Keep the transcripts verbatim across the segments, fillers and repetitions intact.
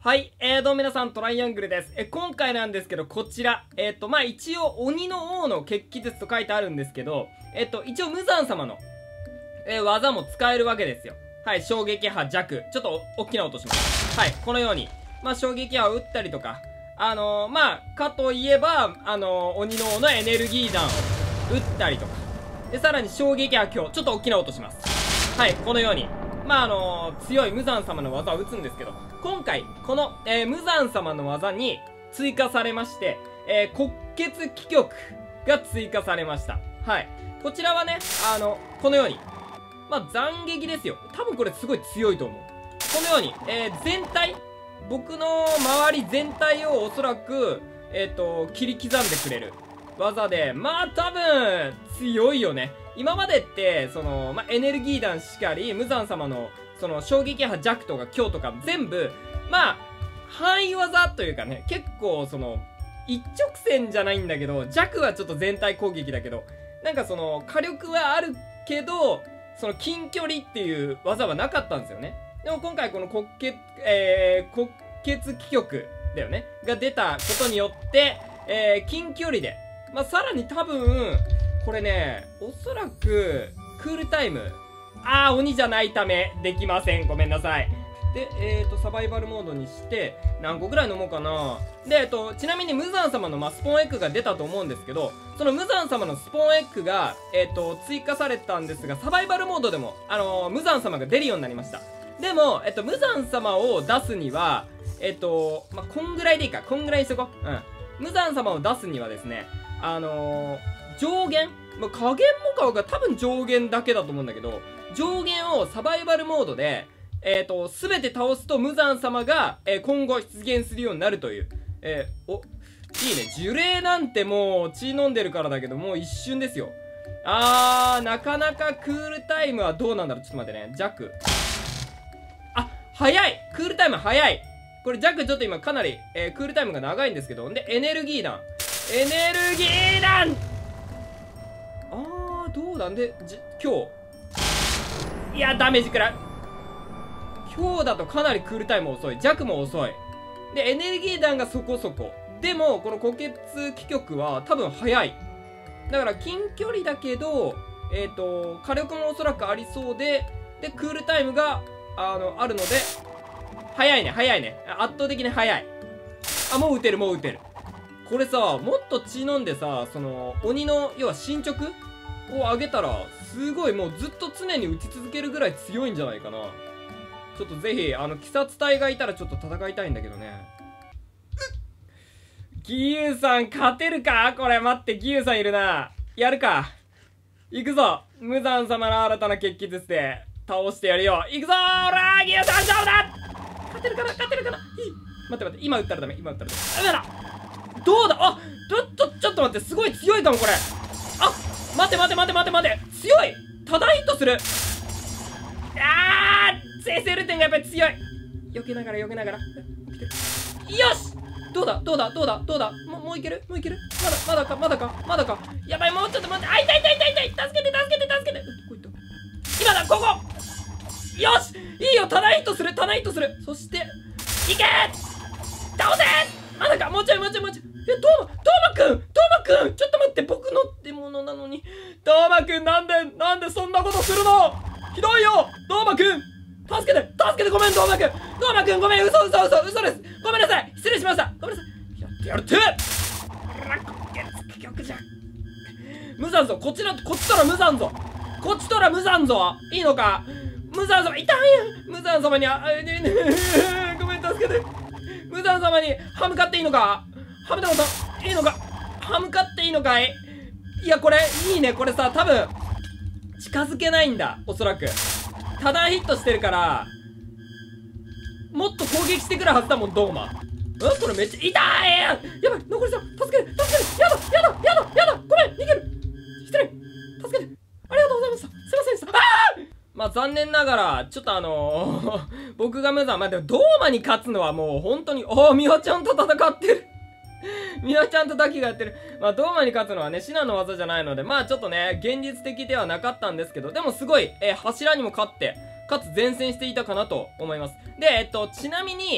はい、えー、どうも皆さん、トライアングルです。え、今回なんですけど、こちら、えっと、まあ、一応、鬼の王の決起術と書いてあるんですけど、えっと、一応、無惨様の、えー、技も使えるわけですよ。はい、衝撃波弱。ちょっと、大きな音します。はい、このように、まあ、衝撃波を打ったりとか、あのー、まあ、かといえば、あのー、鬼の王のエネルギー弾を打ったりとか、で、さらに衝撃波強、ちょっと大きな音します。はい、このように、まあ、あのー、強い無惨様の技を打つんですけど、今回、この、えー、無惨様の技に追加されまして、えー、骨血気極が追加されました。はい。こちらはね、あの、このように、まあ、斬撃ですよ。多分これすごい強いと思う。このように、えー、全体、僕の周り全体をおそらく、えっと、切り刻んでくれる技で、まあ、多分、強いよね。今までって、その、まあ、エネルギー弾しかり、無惨様の、その、衝撃波弱とか強とか全部、まあ、範囲技というかね、結構、その、一直線じゃないんだけど、弱はちょっと全体攻撃だけど、なんかその、火力はあるけど、その、近距離っていう技はなかったんですよね。でも今回この骨血、えー、骨血気極だよね。が出たことによって、えー、近距離で、まあ、さらに多分、これね、おそらく、クールタイム、あー、鬼じゃないため、できません。ごめんなさい。で、えーと、サバイバルモードにして、何個ぐらい飲もうかな。で、えっと、ちなみに無惨様の、まあ、スポーンエッグが出たと思うんですけど、その無惨様のスポーンエッグが、えっと、追加されたんですが、サバイバルモードでも、あのー、無惨様が出るようになりました。でも、えっと、無惨様を出すには、えっと、まあ、こんぐらいでいいか。こんぐらいにしとこう。うん。無惨様を出すにはですね、あのー、上限まあ、加減もかが多分上限だけだと思うんだけど、上限をサバイバルモードで、えっと、すべて倒すと無惨様が、えー、今後出現するようになるという。えー、お、いいね。呪霊なんてもう血飲んでるからだけど、もう一瞬ですよ。あー、なかなかクールタイムはどうなんだろう。ちょっと待ってね。弱。あ、早いクールタイム早いこれ弱ちょっと今かなり、えー、クールタイムが長いんですけど、で、エネルギー弾。エネルギー弾あー、どうなんで、じ、今日。いや、ダメージくらい。今日だとかなりクールタイム遅い。弱も遅い。で、エネルギー弾がそこそこ。でも、この骨血気極は多分早い。だから近距離だけど、えっと、火力もおそらくありそうで、で、クールタイムが、あの、あるので、早いね、早いね。圧倒的に早い。あ、もう撃てる、もう撃てる。これさ、もっと血飲んでさ、その、鬼の、要は進捗を上げたら、すごいもうずっと常に撃ち続けるぐらい強いんじゃないかな。ちょっとぜひ、あの、鬼殺隊がいたらちょっと戦いたいんだけどね。義勇さん勝てるかこれ待って、義勇さんいるな。やるか。行くぞ。無惨様の新たな決起術で倒してやるよ。行くぞーおらー義勇さん勝負だ勝てるかな勝てるかないい待って待って、今撃ったらダメ、今撃ったらダメ。ダメだどうだあちょっと、ちょっと待って、すごい強いかもこれ。あ待て待て待て待て待て強いただヒットするあー生成ルーテンがやっぱり強い避けながら避けながら起きてるよしどうだどうだどうだどうだもう、もういけるもういけるまだ、まだかまだかまだかやばいもうちょっと待ってあ痛い痛い痛い痛い助けて助けて助けてどこ行った今だここよしいいよただヒットするただヒットするそしていけ倒せまだかもうちょいもうちょいもうちょいえ、トーマ、トーマくんトーマくんちょっと待って、僕のってものなのに。トーマくんなんで、なんでそんなことするのひどいよトーマくん助けて助けてごめん、トーマくんトーマくんごめん、嘘嘘嘘嘘ですごめんなさい失礼しましたごめんなさいやってやるって骨血気極じゃ無惨ぞこっちの、こっちとら無惨ぞこっちとら無惨ぞいいのか無惨様、いたんや無惨様にあ、ごめん、助けて無惨様に歯向かっていいのかハム太郎さん、いいのか歯向かっていいのかいいや、これ、いいね。これさ、多分、近づけないんだ。おそらく。ただヒットしてるから、もっと攻撃してくるはずだもん、ドーマ。うんこれめっちゃ、痛いやばい残りさん、助けて助けてやだやだやだやだごめん逃げる失礼助けてありがとうございましたすいませんでしたあーまあ残念ながら、ちょっとあのー、僕が無惨、まあでも、ドーマに勝つのはもう本当に、おー、ミワちゃんと戦ってるミワちゃんとダキがやってる。まあ、ドーマに勝つのはね、シナの技じゃないので、まあちょっとね、現実的ではなかったんですけど、でもすごい、えー、柱にも勝って、かつ前線していたかなと思います。で、えっと、ちなみに、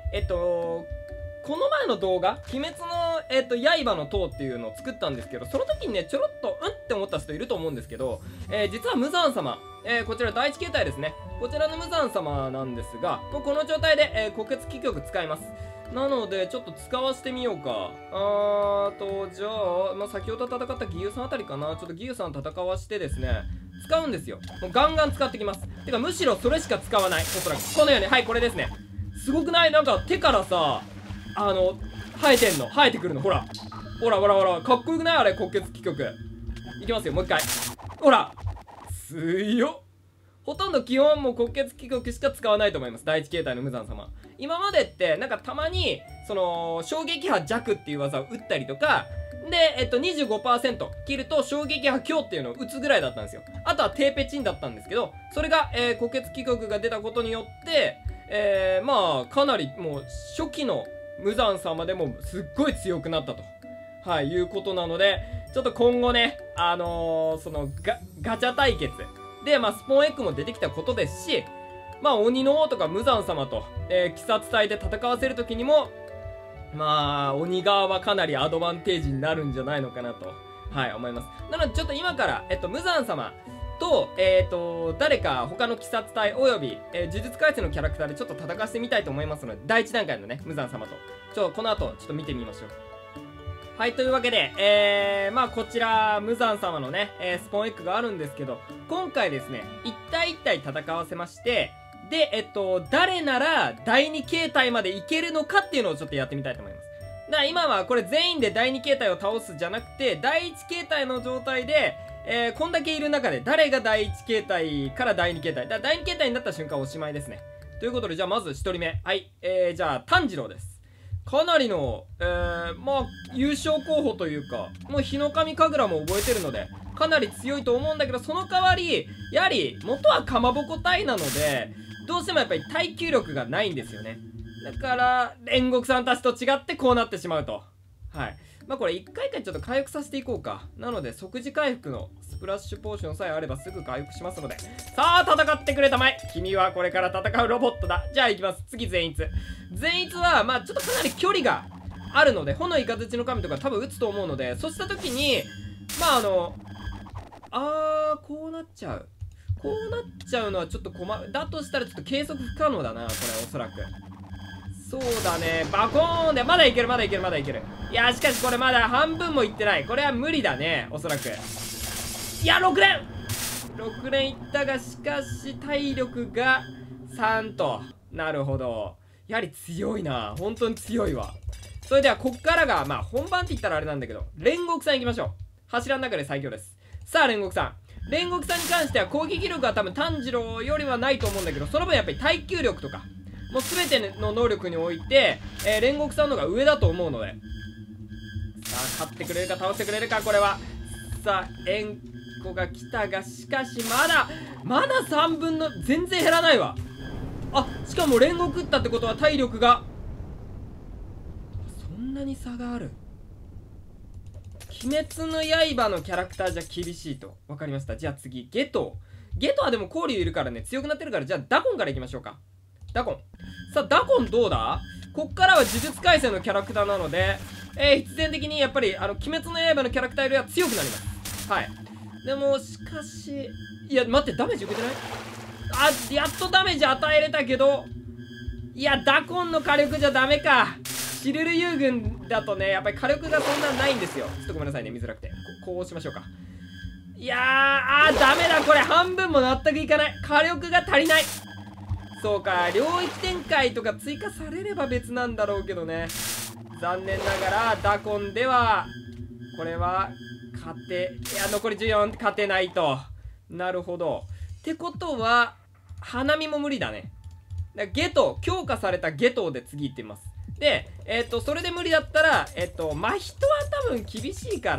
えっとこの前の動画、鬼滅の、えっと、刃の塔っていうのを作ったんですけど、その時にね、ちょろっと、うんって思った人いると思うんですけど、えー、実は無惨様、えー、こちら第一形態ですね。こちらの無惨様なんですが、もうこの状態で、えー、虎穴気曲使います。なので、ちょっと使わせてみようか。あーと、じゃあ、まあ、先ほど戦った義勇さんあたりかな。ちょっと義勇さん戦わしてですね、使うんですよ。もうガンガン使ってきます。てか、むしろそれしか使わない。おそらく。このように、はい、これですね。すごくない？なんか、手からさ、あの、生えてんの。生えてくるの。ほら。ほらほらほら。かっこよくないあれ、虎穴気曲。いきますよ、もう一回。ほら。強っ。ほとんど基本もう虎穴気曲しか使わないと思います。第一形態の無惨様。今までって、なんかたまに、その、衝撃波弱っていう技を打ったりとか、で、えっと、にじゅうごパーセント 切ると衝撃波強っていうのを打つぐらいだったんですよ。あとは低ペチンだったんですけど、それが、えー、虎穴気曲が出たことによって、えー、まあ、かなりもう、初期の無惨様でもすっごい強くなったと。はい、いうことなので、ちょっと今後ね、あのー、そのガ、ガチャ対決で、まあ、スポーンエッグも出てきたことですし、まあ、鬼の王とか無惨様と、えー、鬼殺隊で戦わせるときにも、まあ、鬼側はかなりアドバンテージになるんじゃないのかなと、はい、思います。なので、ちょっと今から、えっと、無惨様と、えっと、誰か他の鬼殺隊および、えー、呪術廻戦のキャラクターでちょっと戦わせてみたいと思いますので、第一段階のね、無惨様と、ちょっとこの後、ちょっと見てみましょう。はい、というわけで、えー、まあこちら、無惨様のね、えー、スポーンエッグがあるんですけど、今回ですね、一対一対戦わせまして、で、えっと、誰なら第二形態までいけるのかっていうのをちょっとやってみたいと思います。だから今はこれ全員で第二形態を倒すじゃなくて、第一形態の状態で、えー、こんだけいる中で誰が第一形態から第二形態。だから第二形態になった瞬間おしまいですね。ということで、じゃあまず一人目。はい。えー、じゃあ、炭治郎です。かなりの、えー、まあ、優勝候補というか、もう日の神神楽も覚えてるので、かなり強いと思うんだけど、その代わり、やはり、元はかまぼこ隊なので、どうしてもやっぱり耐久力がないんですよね。だから、煉獄さんたちと違ってこうなってしまうと。はい。まあこれ一回一回ちょっと回復させていこうか。なので即時回復のスプラッシュポーションさえあればすぐ回復しますので。さあ戦ってくれたまえ。君はこれから戦うロボットだ。じゃあ行きます。次善逸。善逸はまあちょっとかなり距離があるので、炎雷の神とか多分撃つと思うので、そうした時に、まああの、あー、こうなっちゃう。こうなっちゃうのはちょっと困る。だとしたらちょっと計測不可能だな、これおそらく。そうだね。バコーンで、まだいける、まだいける、まだいける。いや、しかしこれまだ半分もいってない。これは無理だね、おそらく。いや、ろく連 !ろく 連いったが、しかし体力がさんと。なるほど。やはり強いな。本当に強いわ。それでは、こっからが、まあ、本番って言ったらあれなんだけど、煉獄さん行きましょう。柱の中で最強です。さあ、煉獄さん。煉獄さんに関しては攻撃力は多分炭治郎よりはないと思うんだけど、その分やっぱり耐久力とか、もう全ての能力において、えー、煉獄さんの方が上だと思うので。さあ、勝ってくれるか倒してくれるか、これは。さあ、円子が来たが、しかしまだ、まださんぶんの、全然減らないわ。あ、しかも煉獄打ったってことは体力が、そんなに差がある。鬼滅の刃のキャラクターじゃ厳しいと。わかりました。じゃあ次、ゲトウ。ゲトウはでも交流いるからね、強くなってるから、じゃあダコンからいきましょうか。ダコン。さあ、ダコンどうだ？こっからは呪術廻戦のキャラクターなので、えー、必然的にやっぱり、あの、鬼滅の刃のキャラクターよりは強くなります。はい。でも、しかし、いや、待って、ダメージ受けてない？あ、やっとダメージ与えれたけど、いや、ダコンの火力じゃダメか。シルル遊軍だとね、やっぱり火力がそんなないんですよ。ちょっとごめんなさいね、見づらくて。ここうしましょうか。いやー、あー、ダメだ、これ。半分も納得いかない。火力が足りない。そうか、領域展開とか追加されれば別なんだろうけどね。残念ながら、ダコンでは、これは、勝て、いや、残りじゅうよん、勝てないと。なるほど。ってことは、花見も無理だね。だからゲト、強化されたゲトで次行ってみます。で、えっと、それで無理だったら、えっと、真人は多分厳しいから、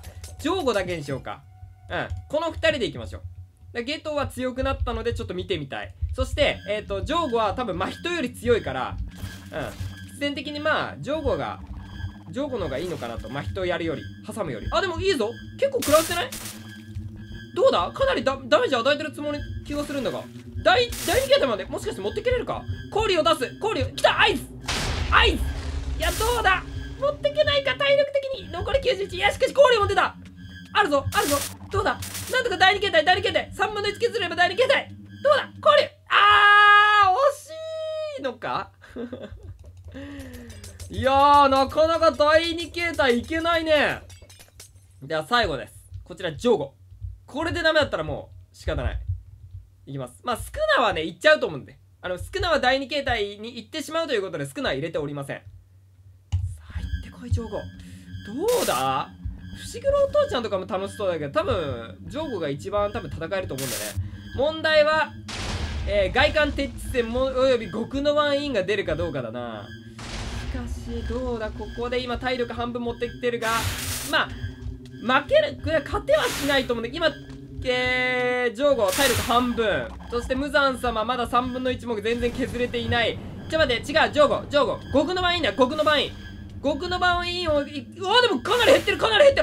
ジョーゴだけにしようか。うん。この二人で行きましょう。ゲトは強くなったのでちょっと見てみたい。そして、えっと、ジョーゴは多分真人より強いから、うん。必然的にまあ、ジョーゴが、ジョーゴの方がいいのかなと。真人やるより、挟むより。あ、でもいいぞ。結構食らってない？どうだ？かなりダダメージ与えてるつもり気がするんだが。第、第二形態までもしかして持ってけれるか？氷を出す！氷を、来た！合図！ アイス。いや、どうだ、持ってけないか、体力的に。残りきゅうじゅういち。いや、しかし氷持ってた。あるぞ、あるぞ。どうだ、なんとかだいに形態、だいに形態。さんぶんのいち削ればだいに形態。どうだ、氷。あー、惜しいのかいやー、なかなかだいに形態いけないね。では最後です。こちら、ジョーゴ。これでダメだったらもう仕方ない。いきます。まあ、スクナはね、いっちゃうと思うんで。あの、スクナはだいに形態に行ってしまうということで、スクナは入れておりません。さあ、行ってこい、ジョーゴ。どうだ、伏黒お父ちゃんとかも楽しそうだけど、多分、ジョーゴが一番多分戦えると思うんだね。問題は、えー、外観鉄地戦もおよび極のワンインが出るかどうかだな。しかし、どうだ、ここで今体力半分持ってきてるが、まあ、負ける、勝てはしないと思うんで、今、えー、ジョーゴ体力半分。そして無惨様まださんぶんのいち目全然削れていない。ちょ待って、違う、ジョーゴ、ジョーゴ。極の番員だよ、極の番員。極の番員を、うわ、でもかなり減ってる、かなり減ってる。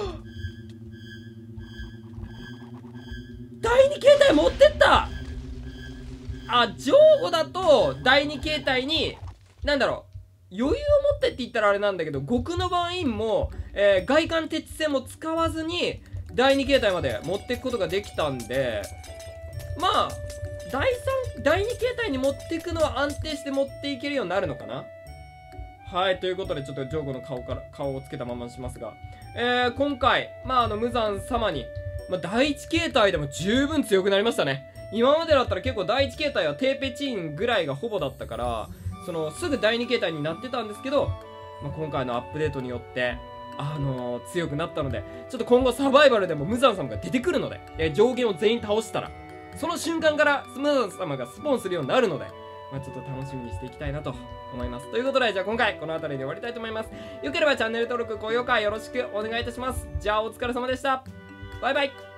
だいに形態持ってった。あ、ジョーゴだと、だいに形態に、なんだろう、余裕を持ってって言ったらあれなんだけど、極の番員も、えー、外観鉄線も使わずに、だいに形態まで持っていくことができたんで、まあ、だいさん、だいに形態に持っていくのは安定して持っていけるようになるのかな。はい、ということで、ちょっとジョーゴの顔から、顔をつけたままにしますが、えー、今回、まあ、あの、無惨様に、まあ、だいいち形態でも十分強くなりましたね。今までだったら結構だいいち形態はテーペチーンぐらいがほぼだったから、その、すぐだいに形態になってたんですけど、まあ、今回のアップデートによって、あのー、強くなったので、ちょっと今後サバイバルでも無惨様が出てくるので、えー、上限を全員倒したら、その瞬間から無惨様がスポーンするようになるので、まあ、ちょっと楽しみにしていきたいなと思います。ということで、じゃあ今回この辺りで終わりたいと思います。よければチャンネル登録、高評価よろしくお願いいたします。じゃあお疲れ様でした。バイバイ。